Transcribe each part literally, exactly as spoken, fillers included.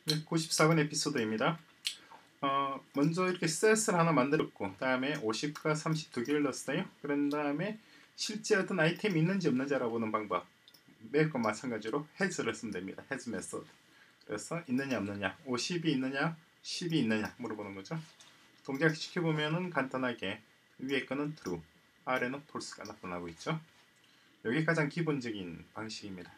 네, 구십사 번 에피소드입니다. 어, 먼저 이렇게 셋을 하나 만들었고, 다음에 오십과 삼십이 개를 넣었어요. 그런 다음에 실제 어떤 아이템이 있는지 없는지 알아보는 방법. 매번 마찬가지로 has를 쓰면 됩니다. has method. 그래서 있느냐 없느냐, 오십이 있느냐, 십이 있느냐 물어보는 거죠. 동작 시켜보면은 간단하게 위에 거는 true, 아래는 false가 나타나고 있죠. 이게 가장 기본적인 방식입니다.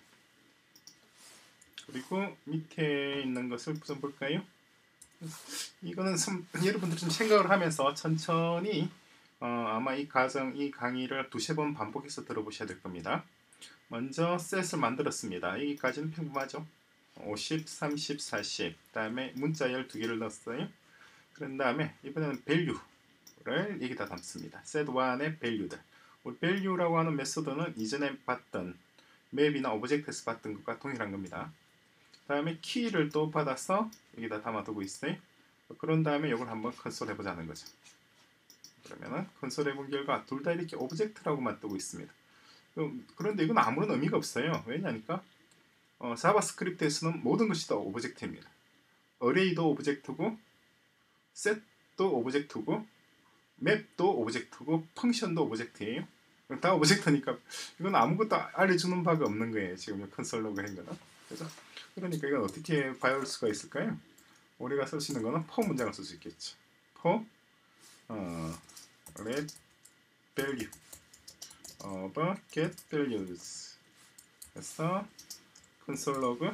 그리고 밑에 있는 것을 좀 볼까요? 이거는 some, 여러분들 좀 생각을 하면서 천천히 어, 아마 이 과정, 이 강의를 두세 번 반복해서 들어보셔야 될 겁니다. 먼저 셋을 만들었습니다. 여기까지는 평범하죠. 오십, 삼십, 사십. 그 다음에 문자 열두 개를 넣었어요. 그런 다음에 이번에는 value를 여기다 담습니다. set 일의 value들. 우리 value라고 하는 메소드는 이전에 봤던 맵이나 오브젝트에서 봤던 것과 동일한 겁니다. 다음에 키를 또 받아서 여기다 담아두고 있어요. 그런 다음에 이걸 한번 컨솔 해보자는 거죠. 그러면은 컨솔 해본 결과 둘 다 이렇게 오브젝트라고만 뜨고 있습니다. 그런데 이건 아무런 의미가 없어요. 왜냐니까 어, 자바스크립트에서는 모든 것이 다 오브젝트입니다. 어레이도 오브젝트고, 셋도 오브젝트고, 맵도 오브젝트고, 펑션도 오브젝트예요. 다 오브젝트니까 이건 아무것도 알려주는 바가 없는 거예요. 지금 컨솔로그 한 거는. 그죠? 그러니까 이건 어떻게 봐올 수가 있을까요? 우리가 쓸 수 있는 거는 for 문장을 쓸 수 있겠죠. for 어, let value of get values. 그래서 console.log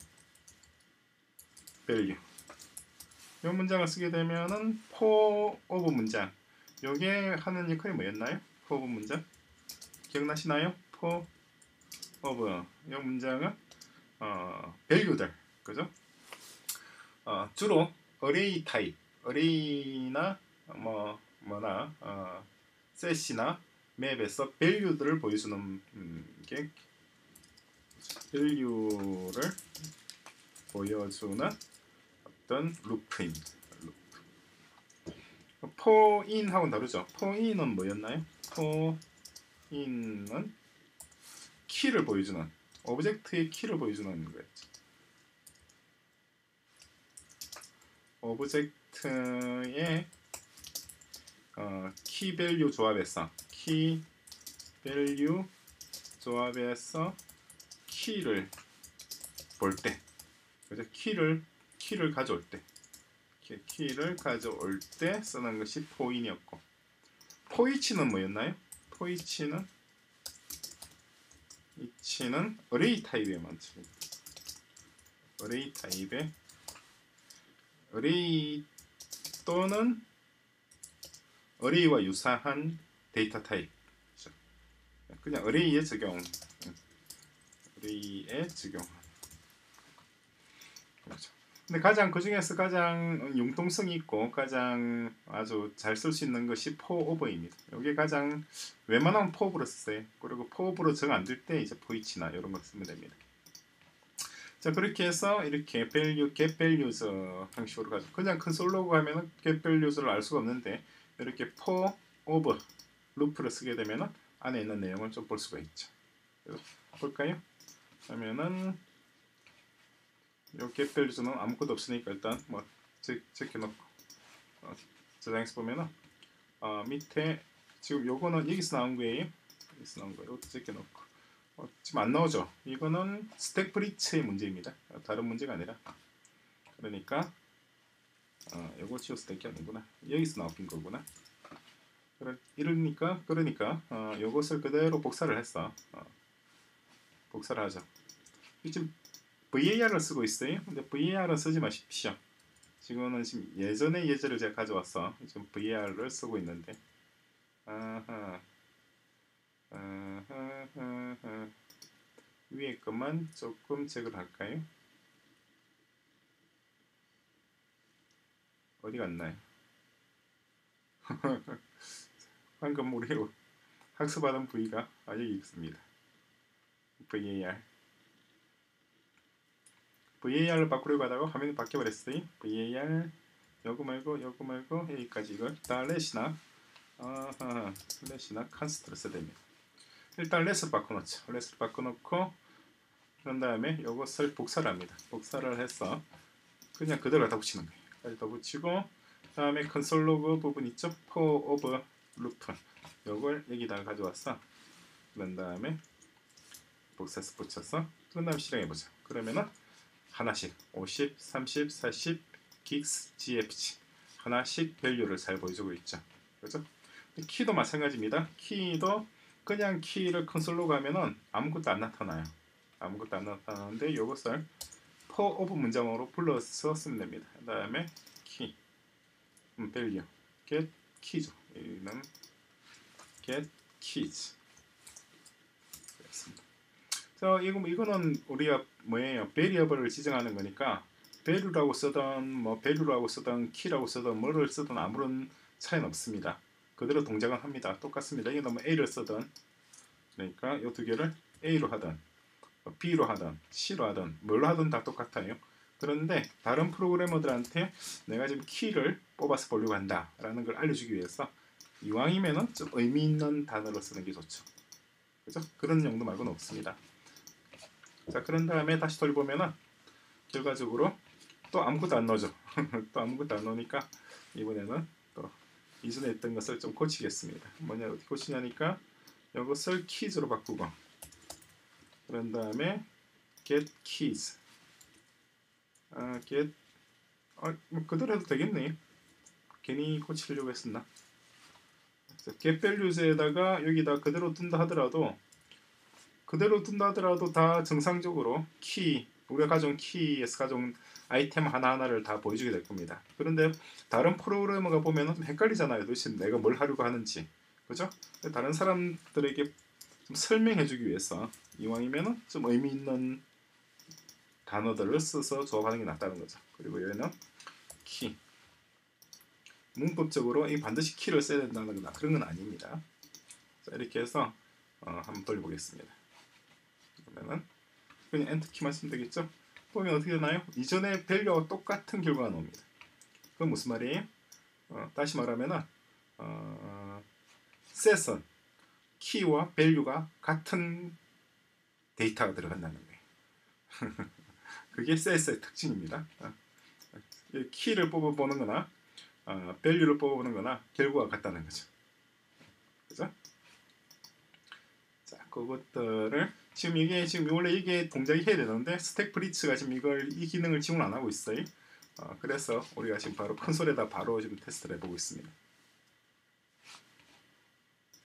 value. 이 문장을 쓰게 되면은 for of 문장. 요게 하는 역할이 뭐였나요? for of 문장 기억나시나요? for of 이 문장은 어, value들, 그죠? 어, 주로 array 타입, array나 뭐 뭐나 어, set이나 맵에서 value들을 보여주는 음, 게 value를 보여주는 어떤 루프입니다. 루프. for in 하고는 다르죠. for in은 뭐였나요? for in은 키를 보여주는, 오브젝트의 키를 보여주는 거였죠. 오브젝트의 어, 키 밸류 조합에서 키 밸류 조합에서 키를 볼 때, 그죠? 키를 키를 가져올 때, 키, 키를 가져올 때 쓰는 것이 for인이었고, for이치는 뭐였나요? for이치는 이치는 array 타입의 만집니다. array 타입의 array 또는 array와 유사한 데이터 타입. 그냥 array에 적용, array에 적용한. 그렇죠. 근데 가장 그 중에서 가장 융통성이 있고 가장 아주 잘 쓸 수 있는 것이 for of입니다. 이게 가장 웬만하면 for of로 쓰세요. 그리고 for of로 정 안 될 때 이제 for이치나 이런 걸 쓰면 됩니다. 자, 그렇게 해서 이렇게 value, get values 형식으로 가지고 그냥 컨솔로그 하면은 get values를 알 수가 없는데 이렇게 for of 루프를 쓰게 되면은 안에 있는 내용을 좀 볼 수가 있죠. 그래서 볼까요? 그러면은 요 get values는 아무것도 없으니까 일단 뭐 제껴놓고 어, 저장해서 보면은 어, 밑에 지금 요거는 여기서 나온 거예요. 여기서 나온 거예요. 이것도 제껴놓고 어, 지금 안 나오죠. 이거는 스택 브리츠의 문제입니다. 다른 문제가 아니라. 그러니까 어, 요거 치워서 될 게 아니구나. 여기서 나온 거구나. 그러, 이러니까 그러니까 어, 요것을 그대로 복사를 했어. 어, 복사를 하죠. 지금 브이에이알을 쓰고 있어요. 근데 브이에이알은 쓰지 마십시오. 지금은 지금 예전의 예제를 제가 가져왔어. 지금 브이에이알을 쓰고 있는데 아하. 아하하하. 위에 것만 조금 체크를 할까요? 어디 갔나요? 방금 우리 학습하던 V가 아, 여기 있습니다. 브이에이알. 브이에이알을 바꾸려고 하다가 화면이 바뀌어버렸어요. 브이에이알 요거 말고 요거 말고 여기까지 이걸 다 렛이나 아하 렛이나 컨스트를 써야 됩니다. 일단 렛을 바꿔놓죠. 렛을 바꿔놓고 그런 다음에 이것을 복사를 합니다. 복사를 해서 그냥 그대로 갖다 붙이는 거예요. 갖다 붙이고 다음에 컨솔 로그 부분 있죠? for of loop 요걸 여기다가 가져왔어. 그런 다음에 복사해서 붙여서 그런 다음에 실행해보자. 그러면은 하나씩 오십, 삼십, 사십 gigs gfg 하나씩 밸류를 잘 보여주고 있죠. 그죠? 키도 마찬가지입니다. 키도 그냥 키를 컨솔로 가면은 아무것도 안 나타나요. 아무것도 안 나타나는데 이것을 for of 문장으로 불러서 쓰면 됩니다. 그 다음에 키, 음, 밸류, get key죠. 여기는 get keys. 그렇습니다. 자, 이거 이거는 우리가 뭐예요? 베리어블을 지정하는 거니까 value라고 쓰던 뭐 value라고 쓰던 key라고 쓰던 뭐를 쓰던 아무런 차이는 없습니다. 그대로 동작은 합니다. 똑같습니다. 이게 너무 a를 쓰던 그러니까 이 두 개를 a로 하든 b로 하든 c로 하든 뭘로 하든 다 똑같아요. 그런데 다른 프로그래머들한테 내가 지금 키를 뽑아서 보려고 한다 라는 걸 알려주기 위해서 이왕이면은 좀 의미 있는 단어를 쓰는 게 좋죠. 그죠? 그런 용도 말고는 없습니다. 자, 그런 다음에 다시 돌보면은 결과적으로 또 아무것도 안 넣어줘. 또 아무것도 안 넣으니까 이번에는 또 이전에 했던 것을 좀 고치겠습니다. 뭐냐 어떻게 고치냐니까 이것을 keys로 바꾸고 그런 다음에 get keys 아, get 아, 뭐 그대로 해도 되겠네. 괜히 고치려고 했었나. get values에다가 여기다 그대로 둔다 하더라도 그대로 둔다 하더라도 다 정상적으로 키 우리가 가져온 키에서 가져온 아이템 하나하나를 다 보여주게 될 겁니다. 그런데 다른 프로그래머가 보면 좀 헷갈리잖아요. 도대체 내가 뭘 하려고 하는지. 그죠? 다른 사람들에게 좀 설명해주기 위해서 이왕이면 좀 의미 있는 단어들을 써서 조합하는 게 낫다는 거죠. 그리고 여기는 키. 문법적으로 이 반드시 키를 써야 된다는 건 그런 건 아닙니다. 자, 이렇게 해서 어, 한번 돌려보겠습니다. 그러면은 그냥 엔터 키만 쓰면 되겠죠? 보면 어떻게 되나요? 이전의 밸류와 똑같은 결과가 나옵니다. 그건 무슨 말이에요? 어, 다시 말하면은 어, 셋은 키와 밸류가 같은 데이터가 들어간다는 거예요. 그게 셋의 특징입니다. 어, 키를 뽑아보는 거나 어, 밸류를 뽑아보는 거나 결과가 같다는 거죠. 그죠? 자, 그것들을 지금 이게 지금 원래 이게 동작이 해야 되는데 스택 브리츠가 지금 이걸 이 기능을 지원 안 하고 있어요. 어, 그래서 우리가 지금 바로 콘솔에다 바로 지금 테스트를 해보고 있습니다.